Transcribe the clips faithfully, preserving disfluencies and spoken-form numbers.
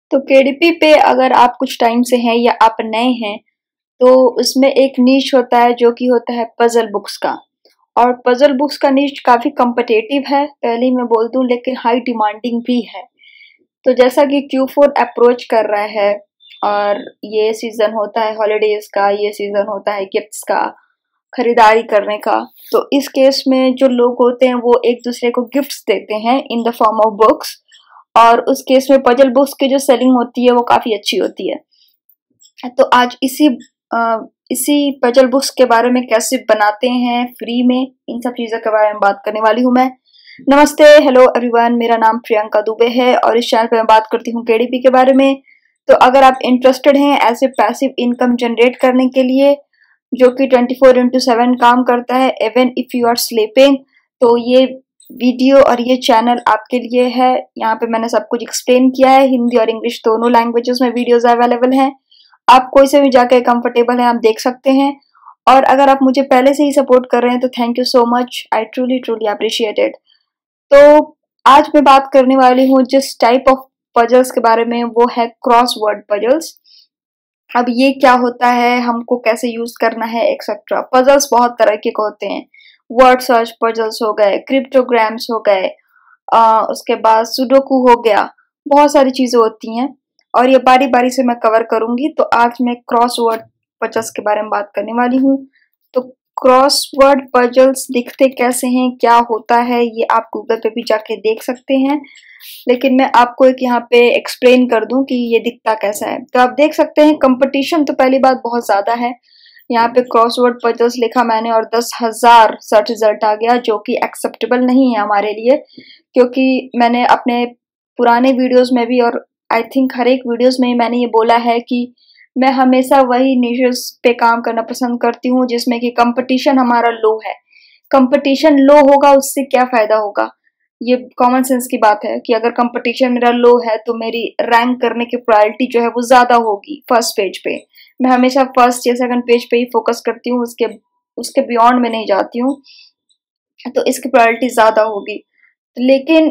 तो केडीपी पे अगर आप कुछ टाइम से हैं या आप नए हैं तो उसमें एक नीश होता है जो कि होता है पजल बुक्स का। और पजल बुक्स का नीश काफ़ी कॉम्पिटिटिव है, पहले ही मैं बोल दूं, लेकिन हाई डिमांडिंग भी है। तो जैसा कि क्यू फोर अप्रोच कर रहा है और ये सीज़न होता है हॉलीडेज़ का, ये सीज़न होता है गिफ्ट्स का, खरीदारी करने का। तो इस केस में जो लोग होते हैं वो एक दूसरे को गिफ्ट्स देते हैं in the form of books, और उस केस में पजल बुक्स की जो सेलिंग होती है वो काफ़ी अच्छी होती है। तो आज इसी आ, इसी पजल बुक्स के बारे में कैसे बनाते हैं फ्री में, इन सब चीज़ों के बारे में बात करने वाली हूँ मैं। नमस्ते, हेलो एवरीवन, मेरा नाम प्रियंका दुबे है और इस चैनल पे मैं बात करती हूँ केडीपी के बारे में। तो अगर आप इंटरेस्टेड हैं ऐसे पैसिव इनकम जनरेट करने के लिए जो कि ट्वेंटी फोर इंटू सेवन काम करता है even if you are sleeping, तो ये वीडियो और ये चैनल आपके लिए है। यहाँ पे मैंने सब कुछ एक्सप्लेन किया है, हिंदी और इंग्लिश दोनों लैंग्वेजेस में वीडियोस अवेलेबल हैं। आप कोई से भी जाकर कंफर्टेबल हैं आप देख सकते हैं। और अगर आप मुझे पहले से ही सपोर्ट कर रहे हैं तो thank you so much, I truly truly appreciate it. तो आज मैं बात करने वाली हूँ जिस टाइप ऑफ पजल्स के बारे में, वो है क्रॉस वर्ड पजल्स। अब ये क्या होता है, हमको कैसे यूज करना है, एक्सेट्रा। पजल्स बहुत तरह के होते हैं, वर्ड सर्च पजल्स हो गए, क्रिप्टोग्राम्स हो गए, आ, उसके बाद सुडोकू हो गया, बहुत सारी चीजें होती हैं और ये बारी बारी से मैं कवर करूंगी। तो आज मैं क्रॉस वर्ड पजल्स के बारे में बात करने वाली हूँ। तो क्रॉस वर्ड पजल्स दिखते कैसे हैं, क्या होता है, ये आप गूगल पे भी जाके देख सकते हैं, लेकिन मैं आपको एक यहाँ पे एक्सप्लेन कर दूं कि ये दिखता कैसा है। तो आप देख सकते हैं कंपटीशन तो पहली बात बहुत ज्यादा है। यहाँ पे क्रॉसवर्ड पजल्स लिखा मैंने और दस हजार सर्च रिजल्ट आ गया, जो कि एक्सेप्टेबल नहीं है हमारे लिए, क्योंकि मैंने अपने पुराने वीडियोस में भी और आई थिंक हर एक वीडियोस में मैंने ये बोला है कि मैं हमेशा वही निशेस पे काम करना पसंद करती हूँ जिसमें कि कंपटीशन हमारा लो है। कंपटीशन लो होगा उससे क्या फायदा होगा, ये कॉमन सेंस की बात है कि अगर कंपटीशन मेरा लो है तो मेरी रैंक करने की प्रायोरिटी जो है वो ज्यादा होगी फर्स्ट पेज पे। मैं हमेशा फर्स्ट या सेकंड पेज पे ही फोकस करती हूँ, उसके उसके बियॉन्ड में नहीं जाती हूँ, तो इसकी प्रायोरिटी ज्यादा होगी। लेकिन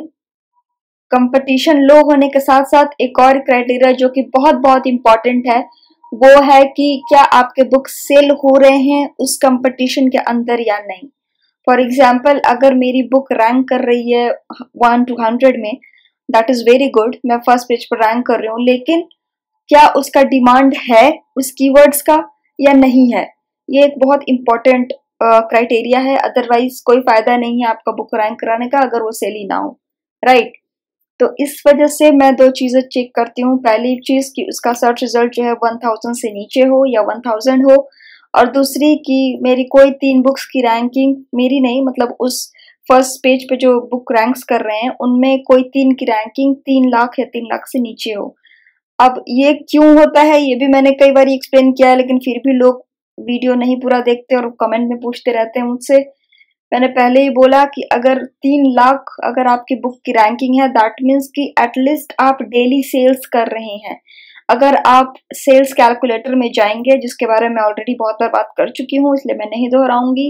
कंपटीशन लो होने के साथ साथ एक और क्राइटेरिया जो कि बहुत बहुत इंपॉर्टेंट है, वो है कि क्या आपके बुक सेल हो रहे हैं उस कंपटीशन के अंदर या नहीं। फॉर एग्जाम्पल, अगर मेरी बुक रैंक कर रही है वन टू हंड्रेड में, दैट इज वेरी गुड, मैं फर्स्ट पेज पर रैंक कर रही हूँ, लेकिन क्या उसका डिमांड है उस कीवर्ड्स का या नहीं है, ये एक बहुत इंपॉर्टेंट क्राइटेरिया है। अदरवाइज कोई फायदा नहीं है आपका बुक रैंक कराने का अगर वो सेल ही ना हो, राइट right? तो इस वजह से मैं दो चीजें चेक करती हूँ। पहली चीज कि उसका सर्च रिजल्ट जो है वन थाउजेंड से नीचे हो या वन थाउजेंड हो, और दूसरी कि मेरी कोई तीन बुक्स की रैंकिंग, मेरी नहीं मतलब उस फर्स्ट पेज पे जो बुक रैंक्स कर रहे हैं उनमें कोई तीन की रैंकिंग तीन लाख या तीन लाख से नीचे हो। अब ये क्यों होता है ये भी मैंने कई बार एक्सप्लेन किया है, लेकिन फिर भी लोग वीडियो नहीं पूरा देखते और कमेंट में पूछते रहते हैं मुझसे। मैंने पहले ही बोला कि अगर तीन लाख अगर आपकी बुक की रैंकिंग है, दैट मीन्स कि एटलीस्ट आप डेली सेल्स कर रहे हैं। अगर आप सेल्स कैलकुलेटर में जाएंगे, जिसके बारे में ऑलरेडी बहुत बार बात कर चुकी हूँ इसलिए मैं नहीं दोहराऊंगी,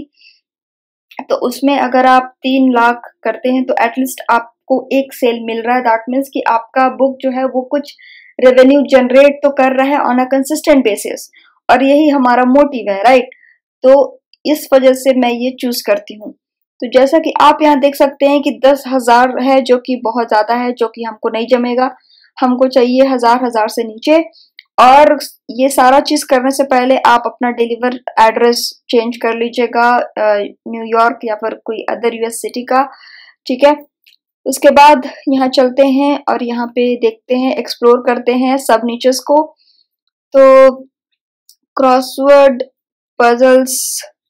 तो उसमें अगर आप तीन लाख करते हैं तो एटलीस्ट आपको एक सेल मिल रहा है। दैट मीन्स कि आपका बुक जो है वो कुछ रेवेन्यू जनरेट तो कर रहा है ऑन अ कंसिस्टेंट बेसिस, और यही हमारा मोटिव है, राइट। तो इस वजह से मैं ये चूज करती हूँ। तो जैसा कि आप यहाँ देख सकते हैं कि दस हजार है जो कि बहुत ज्यादा है, जो कि हमको नहीं जमेगा, हमको चाहिए हजार हजार से नीचे। और ये सारा चीज करने से पहले आप अपना डिलीवर एड्रेस चेंज कर लीजिएगा न्यूयॉर्क या फिर कोई अदर यूएस सिटी का, ठीक है। उसके बाद यहाँ चलते हैं और यहाँ पे देखते हैं, एक्सप्लोर करते हैं सब नीचेस को। तो क्रॉसवर्ड पजल्स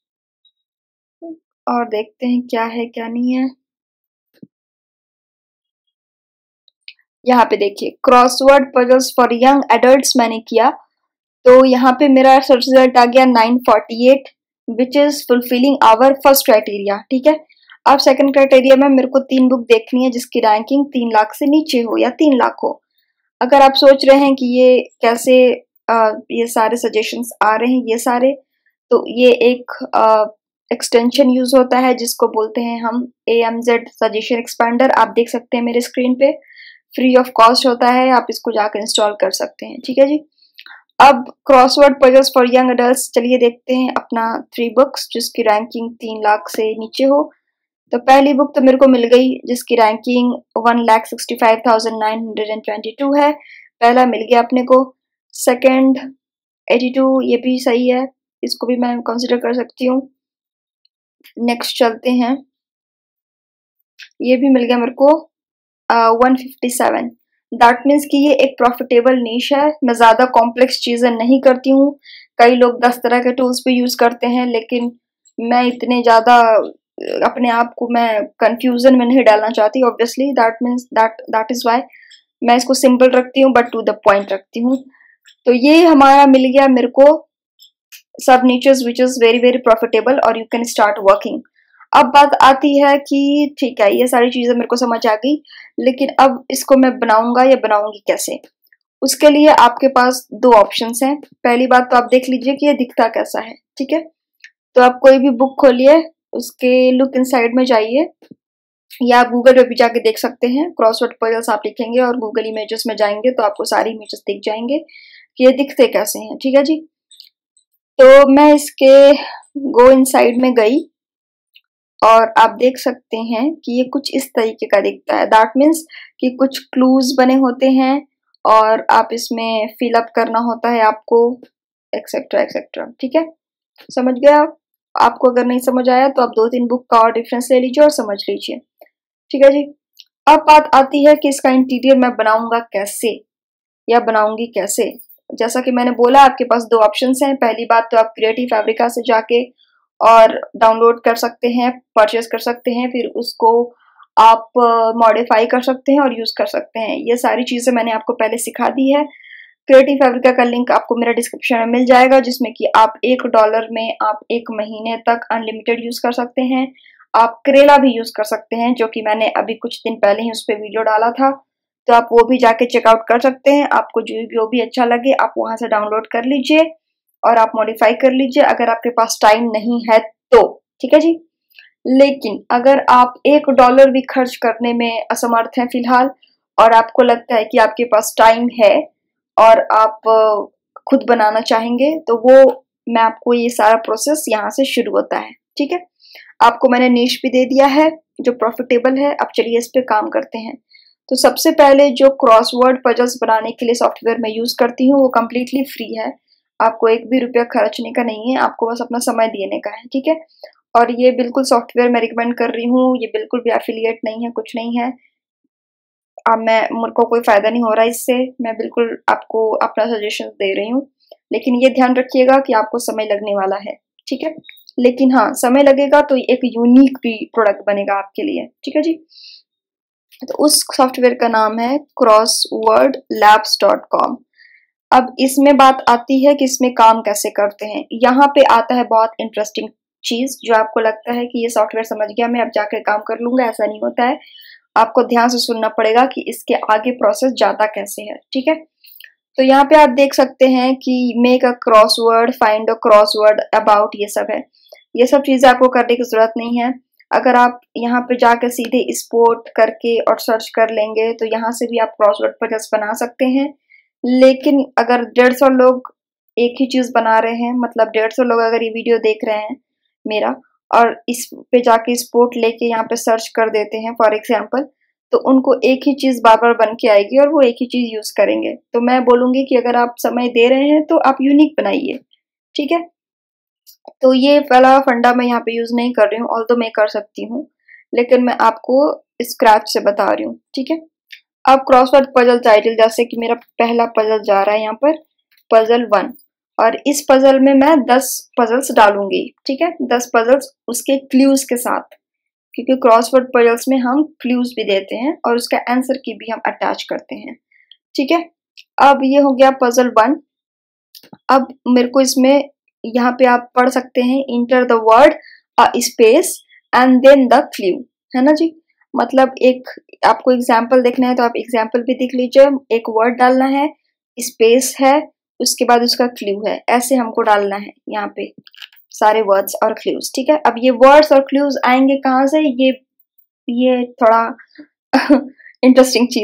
और देखते हैं क्या है क्या नहीं है। यहाँ पे देखिए crossword puzzles for young adults मैंने किया, तो यहाँ पे मेरा सर्च रिजल्ट आ गया nine forty eight, which is fulfilling our first criteria, ठीक है। अब सेकंड क्राइटेरिया में मेरे को तीन बुक देखनी है जिसकी रैंकिंग तीन लाख से नीचे हो या तीन लाख हो। अगर आप सोच रहे हैं कि ये कैसे आ, ये सारे सजेशंस आ रहे हैं ये सारे, तो ये एक एक्सटेंशन यूज होता है जिसको बोलते हैं हम A M Z suggestion expander, आप देख सकते हैं मेरे स्क्रीन पे। फ्री ऑफ कॉस्ट होता है, आप इसको जाकर इंस्टॉल कर सकते हैं। ठीक है जी। अब crossword puzzles for young adults, चलिए देखते हैं अपना थ्री बुक्स जिसकी रैंकिंग तीन लाख से नीचे हो। तो पहली बुक तो मेरे को मिल गई जिसकी ranking one lakh sixty five thousand nine hundred and twenty two है, पहला मिल गया अपने को। सेकंड एटी टू, ये भी सही है, इसको भी मैं कंसिडर कर सकती हूँ। नेक्स्ट चलते हैं, ये भी मिल गया मेरे को one fifty seven. That means कि ये एक प्रॉफिटेबल नीश है। मैं ज़्यादा कॉम्प्लेक्स चीज़ें नहीं करती हूँ। कई लोग दस तरह के टूल्स भी यूज़ करते हैं, लेकिन मैं इतने ज़्यादा अपने आप को मैं कंफ्यूजन में नहीं डालना चाहती। Obviously that means that that is why मैं इसको सिंपल रखती हूँ बट टू द पॉइंट रखती हूँ। तो ये हमारा मिल गया मेरे को सब niches which is very very profitable और यू कैन स्टार्ट वर्किंग। अब बात आती है कि ठीक है, ये सारी चीज़ें मेरे को समझ आ गई, लेकिन अब इसको मैं बनाऊंगा या बनाऊंगी कैसे। उसके लिए आपके पास दो ऑप्शंस हैं। पहली बात तो आप देख लीजिए कि ये दिखता कैसा है। ठीक है, तो आप कोई भी बुक खोलिए, उसके लुक इनसाइड में जाइए, या आप गूगल पे भी जाके देख सकते हैं। क्रॉसवर्ड पजल्स आप लिखेंगे और गूगल इमेजेस में जाएंगे तो आपको सारी इमेजेस दिख जाएंगे कि ये दिखते कैसे हैं। ठीक है जी। तो मैं इसके गो इनसाइड में गई और आप देख सकते हैं कि ये कुछ इस तरीके का दिखता है। दैट मीन्स कि कुछ क्लूज बने होते हैं और आप इसमें फिल अप करना होता है आपको, एक्सेट्रा एक्सेट्रा। ठीक है, समझ गए आप? आपको अगर नहीं समझ आया तो आप दो तीन बुक का और डिफरेंस ले लीजिए और समझ लीजिए। ठीक है जी। अब बात आती है कि इसका इंटीरियर मैं बनाऊंगा कैसे या बनाऊंगी कैसे। जैसा कि मैंने बोला, आपके पास दो ऑप्शंस हैं। पहली बात तो आप क्रिएटिव फैब्रिका से जाके और डाउनलोड कर सकते हैं, परचेज कर सकते हैं, फिर उसको आप मॉडिफाई कर सकते हैं और यूज कर सकते हैं। ये सारी चीजें मैंने आपको पहले सिखा दी है। क्रिएटिव फैब्रिका का लिंक आपको मेरा डिस्क्रिप्शन में मिल जाएगा, जिसमें कि आप एक डॉलर में आप एक महीने तक अनलिमिटेड यूज कर सकते हैं। आप करेला भी यूज कर सकते हैं, जो कि मैंने अभी कुछ दिन पहले ही उस पर वीडियो डाला था, तो आप वो भी जाके चेकआउट कर सकते हैं। आपको जो जो भी अच्छा लगे आप वहां से डाउनलोड कर लीजिए और आप मॉडिफाई कर लीजिए, अगर आपके पास टाइम नहीं है तो। ठीक है जी। लेकिन अगर आप एक डॉलर भी खर्च करने में असमर्थ हैं फिलहाल, और आपको लगता है कि आपके पास टाइम है और आप खुद बनाना चाहेंगे, तो वो मैं आपको ये सारा प्रोसेस यहाँ से शुरू होता है। ठीक है, आपको मैंने नीश भी दे दिया है जो प्रॉफिटेबल है। अब चलिए इस पे काम करते हैं। तो सबसे पहले जो क्रॉसवर्ड पजल्स बनाने के लिए सॉफ्टवेयर मैं यूज करती हूँ वो कम्प्लीटली फ्री है। आपको एक भी रुपया खर्चने का नहीं है, आपको बस अपना समय देने का है। ठीक है, और ये बिल्कुल सॉफ्टवेयर मैं रिकमेंड कर रही हूँ, ये बिल्कुल भी एफिलिएट नहीं है, कुछ नहीं है। अब मैं मुझे को कोई फायदा नहीं हो रहा इससे, मैं बिल्कुल आपको अपना सजेशन दे रही हूँ, लेकिन ये ध्यान रखिएगा कि आपको समय लगने वाला है। ठीक है, लेकिन हाँ, समय लगेगा तो एक यूनिक भी प्रोडक्ट बनेगा आपके लिए। ठीक है जी। तो उस सॉफ्टवेयर का नाम है क्रॉसवर्ड लैब्स डॉट कॉम। अब इसमें बात आती है कि इसमें काम कैसे करते हैं। यहाँ पे आता है बहुत इंटरेस्टिंग चीज, जो आपको लगता है कि ये सॉफ्टवेयर समझ गया मैं अब जाकर काम कर लूंगा, ऐसा नहीं होता है। आपको ध्यान से सुनना पड़ेगा कि इसके आगे प्रोसेस जाता कैसे है। ठीक है, तो यहाँ पे आप देख सकते हैं कि make a crossword, find a crossword, about, ये सब है। ये सब चीजें आपको करने की जरूरत नहीं है। अगर आप यहाँ पे जाकर सीधे एक्सपोर्ट करके और सर्च कर लेंगे तो यहाँ से भी आप क्रॉसवर्ड पजल्स बना सकते हैं। लेकिन अगर डेढ़ सौ लोग एक ही चीज बना रहे हैं, मतलब डेढ़ सौ लोग अगर ये वीडियो देख रहे हैं मेरा और इस पे जाके एक्सपोर्ट लेके यहाँ पे सर्च कर देते हैं फॉर एग्जाम्पल, तो उनको एक ही चीज बार बार बन के आएगी और वो एक ही चीज यूज करेंगे। तो मैं बोलूंगी कि अगर आप समय दे रहे हैं तो आप यूनिक बनाइए। ठीक है, तो ये पहला फंडा मैं यहाँ पे यूज नहीं कर रही हूँ, ऑल्दो मैं कर सकती हूँ, लेकिन मैं आपको स्क्रैच से बता रही हूँ। ठीक है, अब क्रॉसवर्ड पजल टाइटल, जैसे कि मेरा पहला पजल जा रहा है यहाँ पर पजल वन, और इस पजल में मैं दस पजल्स डालूंगी। ठीक है, दस पजल्स उसके क्लूज के साथ, क्योंकि क्रॉसवर्ड पजल्स में हम क्लूज भी देते हैं और उसका आंसर की भी हम अटैच करते हैं। ठीक है, अब ये हो गया पजल वन। अब मेरे को इसमें यहाँ पे आप पढ़ सकते हैं enter the word space and then the clue, है ना जी। मतलब एक आपको एग्जाम्पल देखना है तो आप एग्जाम्पल भी देख लीजिए। एक वर्ड डालना है, स्पेस है, उसके बाद उसका क्लू है, ऐसे हमको डालना है यहाँ पे सारे वर्ड्स और क्लूज। ठीक है, अब ये वर्ड्स और क्लूज आएंगे कहाँ से, ये ये थोड़ा इंटरेस्टिंग चीज है।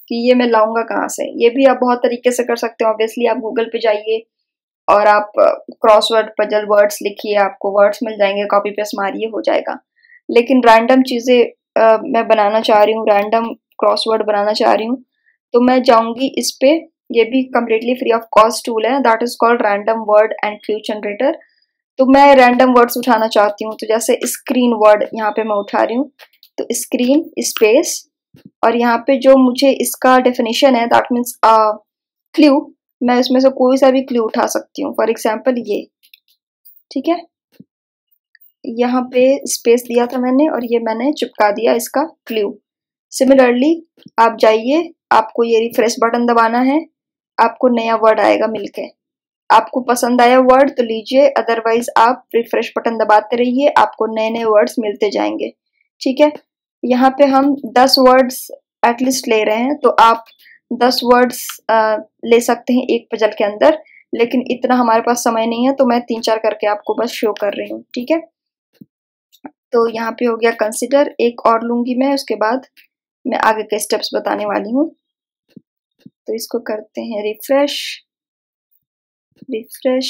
कि ये मैं लाऊंगा कहाँ से। ये भी आप बहुत तरीके से कर सकते हो। ऑब्वियसली आप गूगल पे जाइए और आप क्रॉसवर्ड पजल वर्ड्स लिखिए, आपको वर्ड्स मिल जाएंगे, कॉपी पेस्ट मारिए, हो जाएगा। लेकिन रैंडम चीज़ें uh, मैं बनाना चाह रही हूँ, रैंडम क्रॉसवर्ड बनाना चाह रही हूँ, तो मैं जाऊंगी इस पे। ये भी completely free of cost tool है, that is called random word and clue generator. तो मैं रैंडम वर्ड्स उठाना चाहती हूँ, तो जैसे स्क्रीन वर्ड यहाँ पे मैं उठा रही हूँ, तो स्क्रीन स्पेस और यहाँ पे जो मुझे इसका डेफिनेशन है दैट मीन्स क्लू, मैं इसमें से कोई सा भी क्लू उठा सकती हूँ। फॉर एग्जाम्पल ये, ठीक है, यहाँ पे स्पेस दिया था मैंने और ये मैंने चिपका दिया इसका क्लू। सिमिलरली आप जाइए, आपको ये रिफ्रेश बटन दबाना है, आपको नया वर्ड आएगा मिलके। आपको पसंद आया वर्ड तो लीजिए, अदरवाइज आप रिफ्रेश बटन दबाते रहिए, आपको नए नए वर्ड्स मिलते जाएंगे। ठीक है, यहाँ पे हम दस वर्ड्स एटलीस्ट ले रहे हैं, तो आप दस वर्ड्स ले सकते हैं एक पजल के अंदर, लेकिन इतना हमारे पास समय नहीं है, तो मैं तीन चार करके आपको बस शो कर रही हूँ। ठीक है, तो यहाँ पे हो गया कंसिडर। एक और लूंगी मैं, उसके बाद मैं आगे के स्टेप्स बताने वाली हूँ। तो इसको करते हैं रिफ्रेश, रिफ्रेश।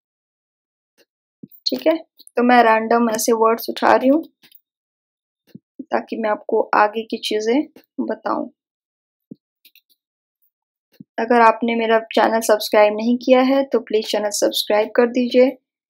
ठीक है, तो मैं रैंडम ऐसे वर्ड्स उठा रही हूँ ताकि मैं आपको आगे की चीजें बताऊं। अगर आपने मेरा चैनल सब्सक्राइब नहीं किया है तो प्लीज चैनल सब्सक्राइब कर दीजिए।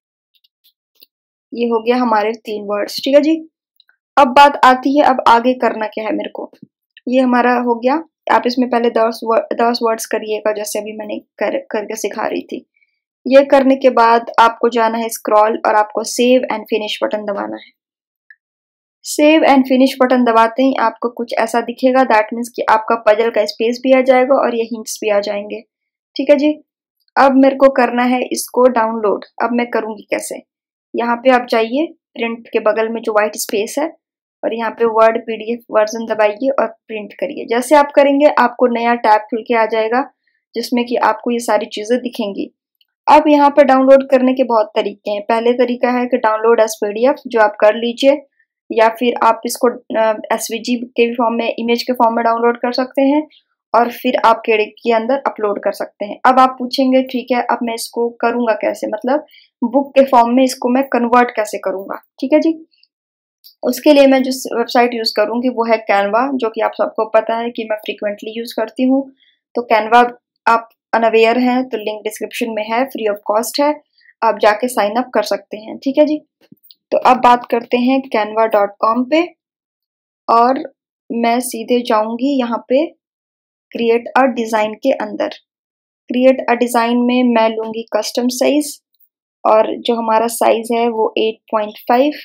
ये हो गया हमारे तीन वर्ड्स। ठीक है जी, अब बात आती है अब आगे करना क्या है मेरे को। ये हमारा हो गया, आप इसमें पहले दस दस वर्ड्स करिएगा जैसे अभी मैंने कर करके सिखा रही थी। ये करने के बाद आपको जाना है स्क्रॉल और आपको सेव एंड फिनिश बटन दबाना है। सेव एंड फिनिश बटन दबाते ही आपको कुछ ऐसा दिखेगा, दैट मीन्स कि आपका पजल का स्पेस भी आ जाएगा और ये हिंट्स भी आ जाएंगे। ठीक है जी, अब मेरे को करना है इसको डाउनलोड। अब मैं करूंगी कैसे, यहाँ पे आप जाइए, प्रिंट के बगल में जो व्हाइट स्पेस है और यहाँ पे वर्ड पीडीएफ वर्जन दबाइए और प्रिंट करिए। जैसे आप करेंगे आपको नया टैब खुल के आ जाएगा जिसमें कि आपको ये सारी चीजें दिखेंगी। अब यहाँ पर डाउनलोड करने के बहुत तरीके हैं। पहले तरीका है कि डाउनलोड एज पीडीएफ, जो आप कर लीजिए, या फिर आप इसको एसवीजी के फॉर्म में, इमेज के फॉर्म में डाउनलोड कर सकते हैं और फिर आप केड़े के अंदर अपलोड कर सकते हैं। अब आप पूछेंगे ठीक है अब मैं इसको करूंगा कैसे, मतलब बुक के फॉर्म में इसको मैं कन्वर्ट कैसे करूंगा। ठीक है जी, उसके लिए मैं जिस वेबसाइट यूज करूंगी वो है कैनवा, जो कि आप सबको पता है कि मैं फ्रीक्वेंटली यूज करती हूँ। तो कैनवा आप अनअवेयर हैं तो लिंक डिस्क्रिप्शन में है, फ्री ऑफ कॉस्ट है, आप जाके साइन अप कर सकते हैं। ठीक है जी, तो अब बात करते हैं कैनवा डॉट कॉम पे और मैं सीधे जाऊंगी यहाँ पे क्रिएट अ डिज़ाइन के अंदर। क्रिएट अ डिज़ाइन में मैं लूंगी कस्टम साइज और जो हमारा साइज है वो एट पॉइंट फाइव।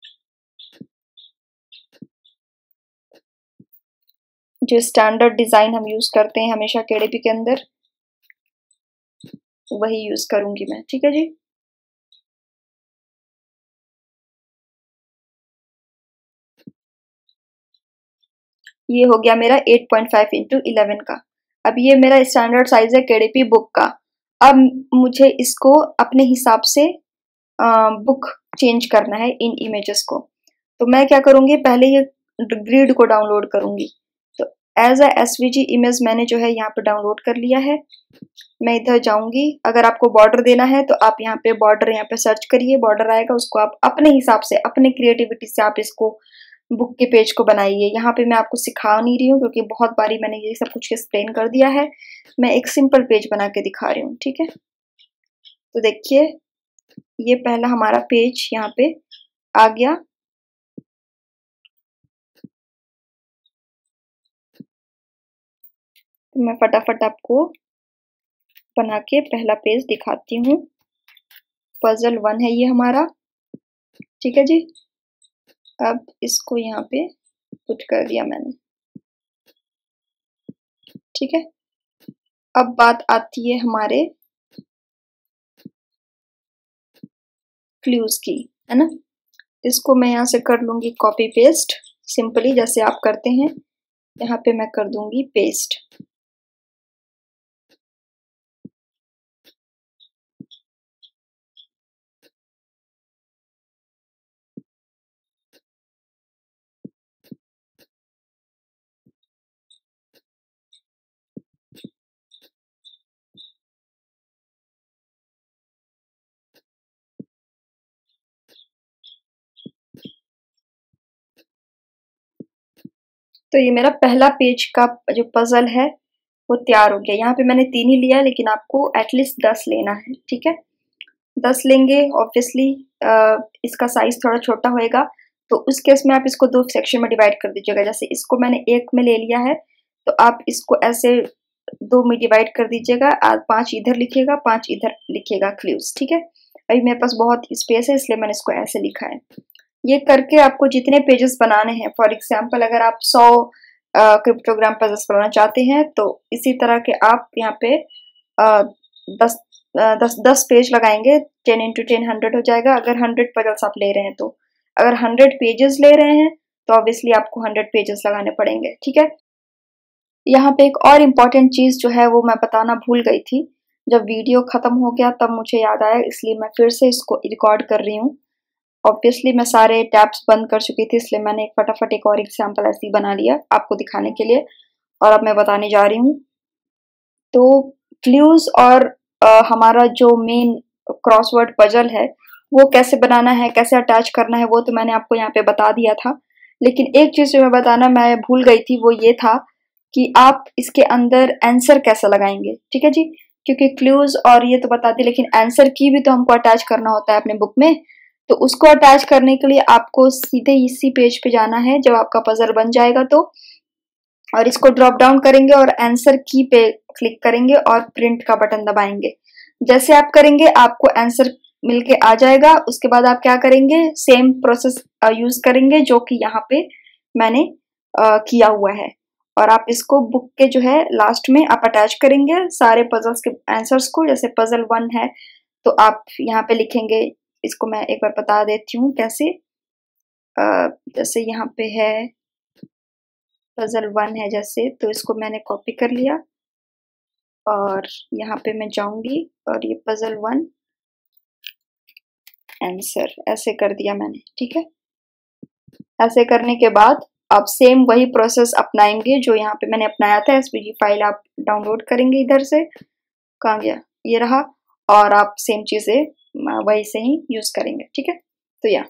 जो स्टैंडर्ड डिज़ाइन हम यूज करते हैं हमेशा केडीपी के अंदर, वही यूज करूंगी मैं। ठीक है जी, ये हो गया मेरा eight point five into eleven का। अब ये मेरा स्टैंडर्ड साइज है केडीपी बुक का। अब मुझे इसको अपने हिसाब से बुक चेंज करना है इन इमेजेस को। तो मैं क्या करूंगी, पहले ये ग्रिड को डाउनलोड करूंगी। तो एज अ एसवीजी इमेज मैंने जो है यहाँ पे डाउनलोड कर लिया है। मैं इधर जाऊंगी, अगर आपको बॉर्डर देना है तो आप यहाँ पे बॉर्डर यहाँ पे सर्च करिए, बॉर्डर आएगा, उसको आप अपने हिसाब से अपने क्रिएटिविटी से आप इसको बुक के पेज को बनाइए। यहाँ पे मैं आपको सिखा नहीं रही हूँ क्योंकि बहुत बारी मैंने ये सब कुछ एक्सप्लेन कर दिया है, मैं एक सिंपल पेज बना के दिखा रही हूँ। ठीक है, तो देखिए ये पहला हमारा पेज यहाँ पे आ गया। तो मैं फटाफट आपको बना के पहला पेज दिखाती हूँ। पजल वन है ये हमारा। ठीक है जी, अब इसको यहाँ पे पुट कर दिया मैंने। ठीक है, अब बात आती है हमारे क्लूज की, है ना। इसको मैं यहाँ से कर लूंगी कॉपी पेस्ट, सिंपली जैसे आप करते हैं। यहाँ पे मैं कर दूंगी पेस्ट। तो ये मेरा पहला पेज का जो पजल है वो तैयार हो गया। यहाँ पे मैंने तीन ही लिया, लेकिन आपको एटलीस्ट दस लेना है, ठीक है। दस लेंगे, ऑब्वियसली इसका साइज थोड़ा छोटा होएगा, तो उस केस में आप इसको दो सेक्शन में डिवाइड कर दीजिएगा। जैसे इसको मैंने एक में ले लिया है, तो आप इसको ऐसे दो में डिवाइड कर दीजिएगा। पांच इधर लिखिएगा, पांच इधर लिखिएगा, क्लूज, ठीक है। अभी मेरे पास बहुत स्पेस है, इसलिए मैंने इसको ऐसे लिखा है। ये करके आपको जितने पेजेस बनाने हैं, फॉर एग्जाम्पल अगर आप सौ क्रिप्टोग्राम पजल्स बनाना चाहते हैं, तो इसी तरह के आप यहाँ पे आ, दस आ, दस दस पेज लगाएंगे। टेन इंटू टेन हंड्रेड हो जाएगा, अगर हंड्रेड पजल्स आप ले रहे हैं तो। अगर हंड्रेड पेजेस ले रहे हैं तो ऑब्वियसली आपको हंड्रेड पेजेस लगाने पड़ेंगे, ठीक है। यहाँ पे एक और इम्पॉर्टेंट चीज जो है वो मैं बताना भूल गई थी। जब वीडियो खत्म हो गया तब मुझे याद आया, इसलिए मैं फिर से इसको रिकॉर्ड कर रही हूँ। ऑब्वियसली मैं सारे टैब्स बंद कर चुकी थी, इसलिए मैंने एक फटाफट एक और एग्जाम्पल ऐसे ही बना लिया आपको दिखाने के लिए, और अब मैं बताने जा रही हूँ। तो क्लूज और आ, हमारा जो मेन क्रॉसवर्ड पजल है वो कैसे बनाना है, कैसे अटैच करना है, वो तो मैंने आपको यहाँ पे बता दिया था। लेकिन एक चीज जो मैं बताना मैं भूल गई थी, वो ये था कि आप इसके अंदर आंसर कैसे लगाएंगे, ठीक है जी। क्योंकि क्लूज और ये तो बता दी, लेकिन आंसर की भी तो हमको अटैच करना होता है अपने बुक में। तो उसको अटैच करने के लिए आपको सीधे इसी पेज पे जाना है जब आपका पजल बन जाएगा तो, और इसको ड्रॉप डाउन करेंगे और आंसर की पे क्लिक करेंगे और प्रिंट का बटन दबाएंगे। जैसे आप करेंगे आपको आंसर मिलके आ जाएगा। उसके बाद आप क्या करेंगे, सेम प्रोसेस यूज करेंगे जो कि यहाँ पे मैंने आ, किया हुआ है, और आप इसको बुक के जो है लास्ट में आप अटैच करेंगे सारे पजल्स के आंसर्स को। जैसे पजल वन है तो आप यहाँ पे लिखेंगे, इसको मैं एक बार बता देती हूँ कैसे। आ, जैसे यहाँ पे है पजल वन है जैसे, तो इसको मैंने कॉपी कर लिया और यहाँ पे मैं जाऊंगी और ये पजल वन आंसर ऐसे कर दिया मैंने, ठीक है। ऐसे करने के बाद आप सेम वही प्रोसेस अपनाएंगे जो यहाँ पे मैंने अपनाया था। एसवीजी फाइल आप डाउनलोड करेंगे इधर से, कहाँ गया, ये रहा, और आप सेम चीजें वही से ही यूज करेंगे, ठीक है। तो या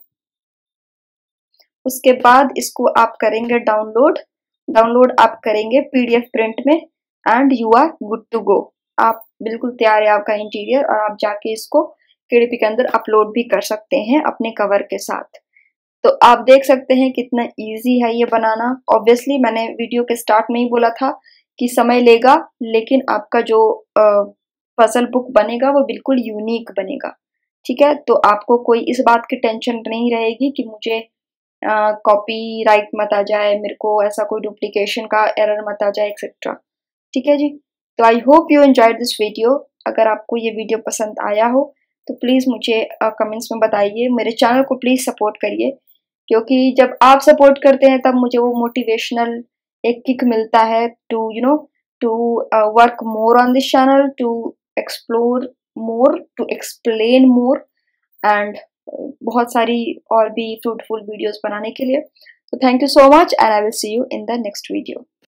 उसके बाद इसको आप करेंगे डाउनलोड। डाउनलोड आप करेंगे पीडीएफ प्रिंट में, and you are good to go. आप बिल्कुल तैयार है आपका इंटीरियर, और आप जाके इसको केडीपी के अंदर अपलोड भी कर सकते हैं अपने कवर के साथ। तो आप देख सकते हैं कितना इजी है ये बनाना। ऑब्वियसली मैंने वीडियो के स्टार्ट में ही बोला था कि समय लेगा, लेकिन आपका जो पजल बुक बनेगा वो बिल्कुल यूनिक बनेगा, ठीक है। तो आपको कोई इस बात की टेंशन नहीं रहेगी कि मुझे कॉपीराइट मत आ जाए, मेरे को ऐसा कोई डुप्लीकेशन का एरर मत आ जाए, एक्सेट्रा, ठीक है जी। तो I hope you enjoyed this video. अगर आपको ये वीडियो पसंद आया हो तो प्लीज़ मुझे कमेंट्स में बताइए। मेरे चैनल को प्लीज़ सपोर्ट करिए, क्योंकि जब आप सपोर्ट करते हैं तब मुझे वो मोटिवेशनल एक किक मिलता है to you know to work more on this channel, to explore more, to explain more, and बहुत सारी और भी फ्रूटफुल वीडियोस बनाने के लिए। तो thank you so much, and I will see you in the next video.